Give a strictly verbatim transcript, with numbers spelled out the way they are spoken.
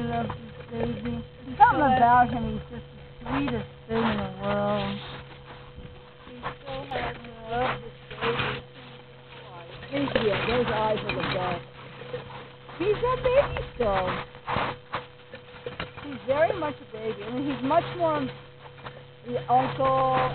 love this baby. Something about him, he's just the sweetest thing in the world. He still has love this baby. He's, yeah, those eyes are the best. He's a baby still. He's very much a baby. I mean, he's much more the uncle